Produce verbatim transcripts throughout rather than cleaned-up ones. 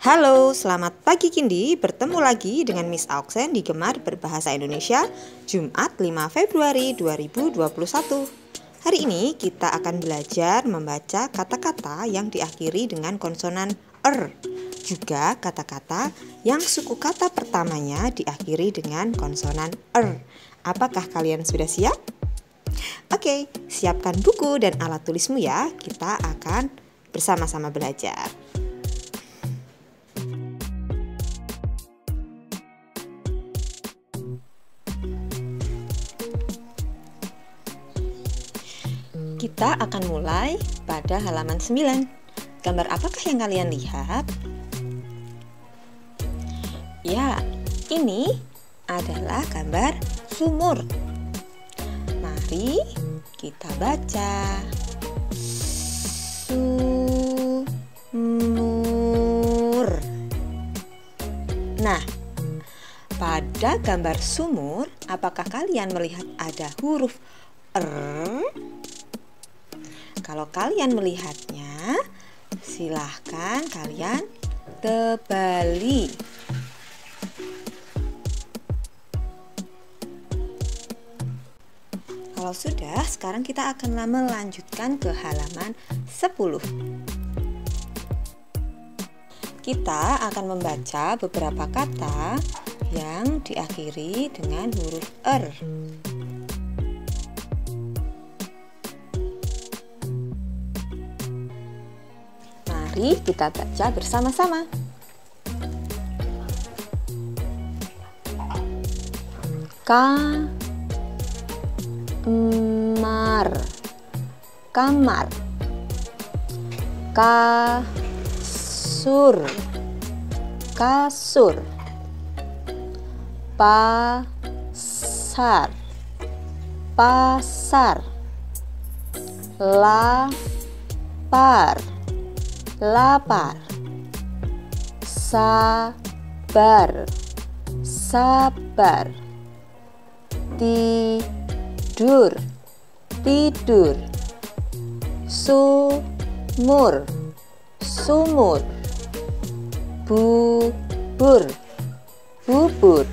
Halo, selamat pagi Kindi. Bertemu lagi dengan Miss Auksen di Gemar Berbahasa Indonesia, Jumat lima Februari dua ribu dua puluh satu. Hari ini kita akan belajar membaca kata-kata yang diakhiri dengan konsonan er, juga kata-kata yang suku kata pertamanya diakhiri dengan konsonan er. Apakah kalian sudah siap? Oke, siapkan buku dan alat tulismu ya. Kita akan bersama-sama belajar. Kita akan mulai pada halaman sembilan. Gambar apakah yang kalian lihat? Ya, ini adalah gambar sumur. Mari kita baca. Sumur. Nah, pada gambar sumur, apakah kalian melihat ada huruf er? Kalau kalian melihatnya, silahkan kalian tebali. Kalau sudah, sekarang kita akan melanjutkan ke halaman sepuluh. Kita akan membaca beberapa kata yang diakhiri dengan huruf er. Mari kita baca bersama-sama. Kamar, kamar. Kasur, kasur. Pasar, pasar. Lapar, lapar. Sabar, sabar. Tidur, tidur. Sumur, sumur. Bubur, bubur.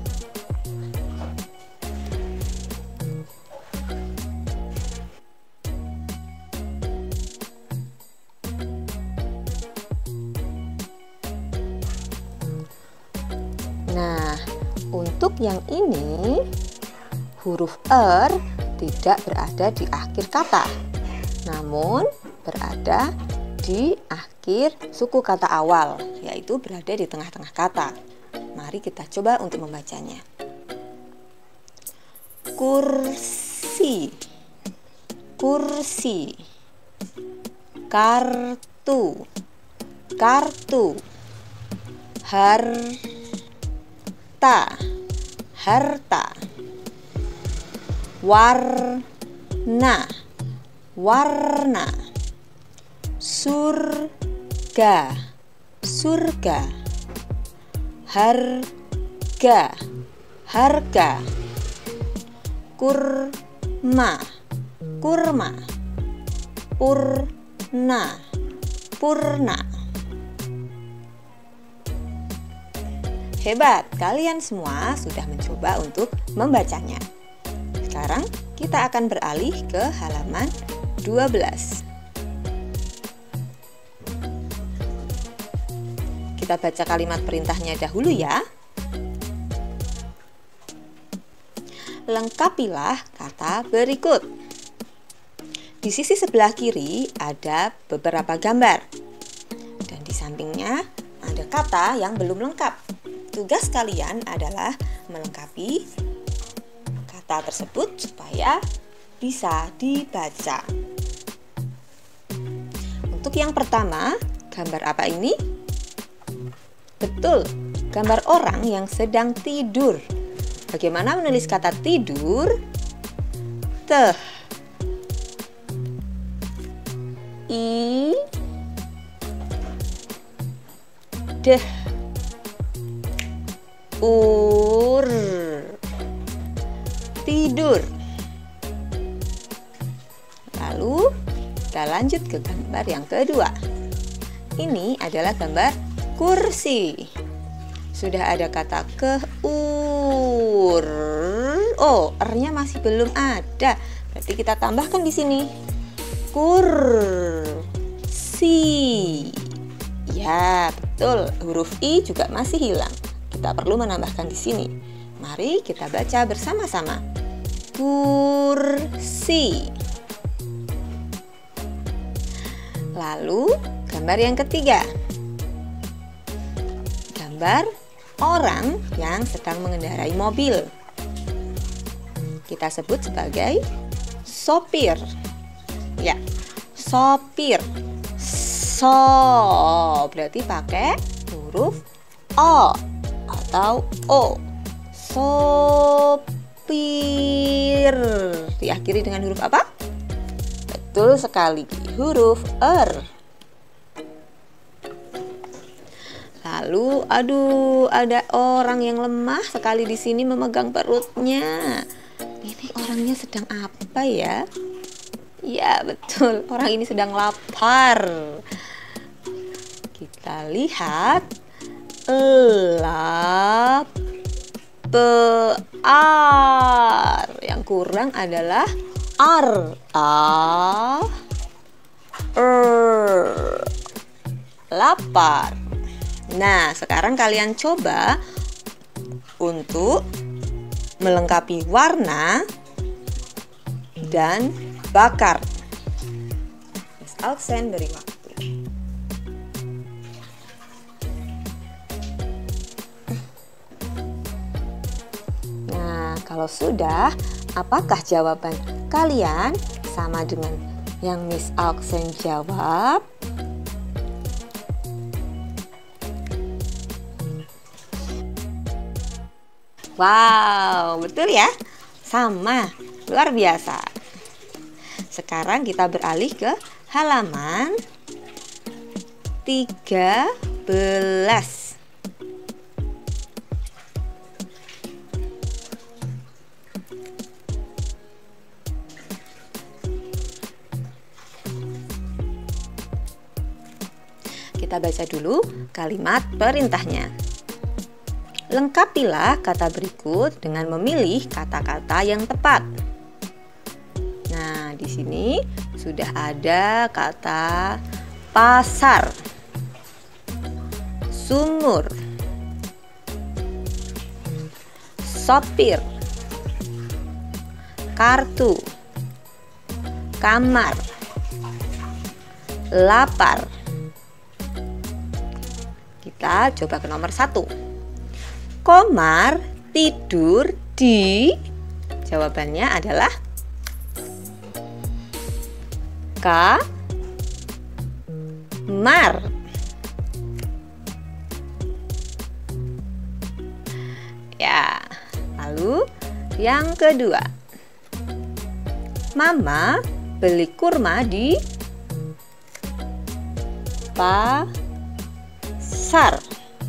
Nah, untuk yang ini, huruf er tidak berada di akhir kata, namun berada di akhir suku kata awal, yaitu berada di tengah-tengah kata. Mari kita coba untuk membacanya. Kursi, kursi. Kartu, kartu. Harta, harta. Warna, warna. Surga, surga. Harga, harga. Kurma, kurma. Purna, purna. Hebat, kalian semua sudah mencoba untuk membacanya. Sekarang kita akan beralih ke halaman dua belas. Kita baca kalimat perintahnya dahulu ya. Lengkapilah kata berikut. Di sisi sebelah kiri ada beberapa gambar. Dan di sampingnya ada kata yang belum lengkap. Tugas kalian adalah melengkapi kata tersebut supaya bisa dibaca. Untuk yang pertama, gambar apa ini? Betul, gambar orang yang sedang tidur. Bagaimana menulis kata tidur? Teh. I. Deh. Ur. Tidur. Lalu kita lanjut ke gambar yang kedua. Ini adalah gambar kursi. Sudah ada kata keur. Oh, er-nya masih belum ada. Berarti kita tambahkan di sini. Kursi. Ya, betul. Huruf i juga masih hilang. Kita perlu menambahkan di sini. Mari kita baca bersama-sama. Kursi. Lalu, gambar yang ketiga. Gambar orang yang sedang mengendarai mobil. Kita sebut sebagai sopir. Ya, sopir. So, berarti pakai huruf O atau O. Sopir. Diakhiri dengan huruf apa? Betul sekali, huruf er. Lalu, aduh, ada orang yang lemah sekali di sini memegang perutnya. Ini orangnya sedang apa ya? Ya, betul. Orang ini sedang lapar. Kita lihat. Lapar. Yang kurang adalah ar. A. Er. Lapar. Nah, sekarang kalian coba untuk melengkapi warna dan bakar. Miss Auksen beri waktu. Nah, kalau sudah, apakah jawaban kalian sama dengan yang Miss Auksen jawab? Wow, betul ya? Sama, luar biasa. Sekarang kita beralih ke halaman tiga belas. Kita baca dulu kalimat perintahnya. Lengkapilah kata berikut dengan memilih kata-kata yang tepat. Nah, di sini sudah ada kata pasar, sumur, sopir, kartu, kamar, lapar. Kita coba ke nomor satu. Komar tidur di, jawabannya adalah kamar. Ya, lalu yang kedua. Mama beli kurma di pasar.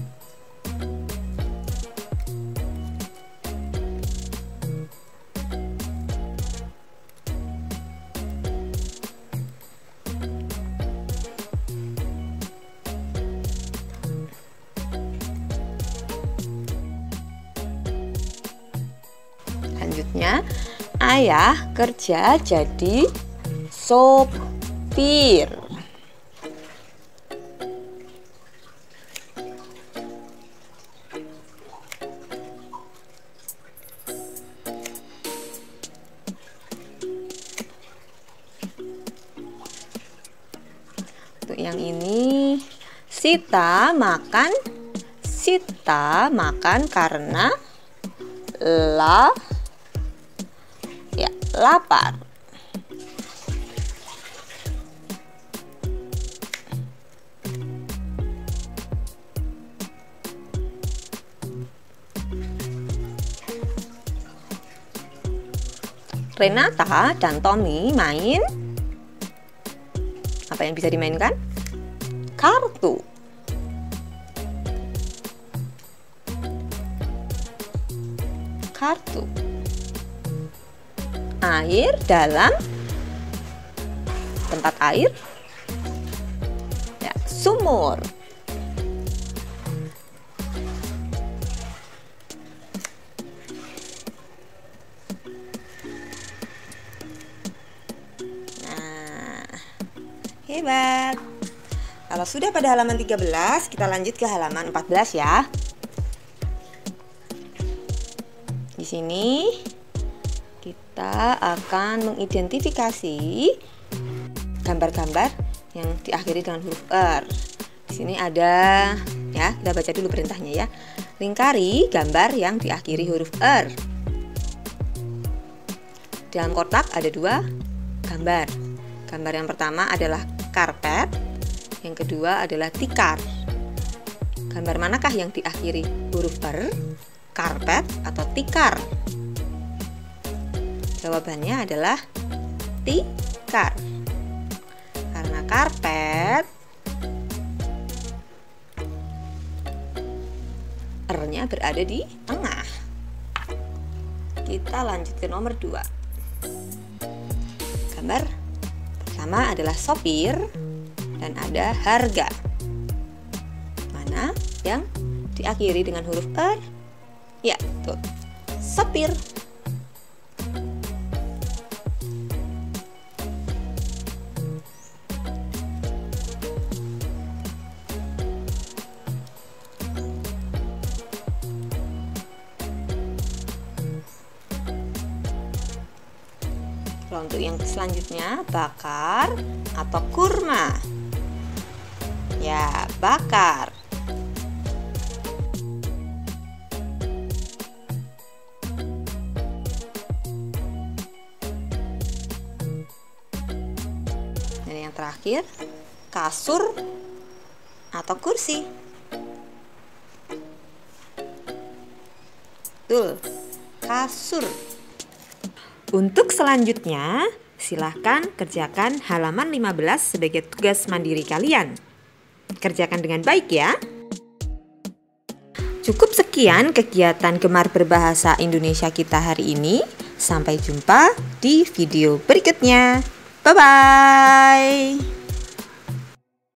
Selanjutnya, ayah kerja jadi sopir. Untuk yang ini, Sita makan, Sita makan karena la ya lapar. Renata dan Tommy main. Apa yang bisa dimainkan? Kartu. Kartu. Air dalam tempat air. Ya, sumur. Hebat. Kalau sudah pada halaman tiga belas, kita lanjut ke halaman empat belas ya. Di sini kita akan mengidentifikasi gambar-gambar yang diakhiri dengan huruf er. Di sini ada, ya, kita baca dulu perintahnya ya. Lingkari gambar yang diakhiri huruf er. Dalam kotak ada dua gambar. Gambar yang pertama adalah karpet, yang kedua adalah tikar. Gambar manakah yang diakhiri huruf er? Karpet atau tikar? Jawabannya adalah tikar. Karena karpet er-nya berada di tengah. Kita lanjut ke nomor dua. Gambar pertama adalah sopir dan ada harga. Mana yang diakhiri dengan huruf er? Ya, tuh, sopir. Kalau untuk yang selanjutnya, bakar atau kurma. Ya, bakar. Dan yang terakhir, kasur atau kursi. Betul, kasur. Untuk selanjutnya, silahkan kerjakan halaman lima belas sebagai tugas mandiri kalian. Kerjakan dengan baik ya. Cukup sekian kegiatan Gemar Berbahasa Indonesia kita hari ini. Sampai jumpa di video berikutnya. Bye-bye.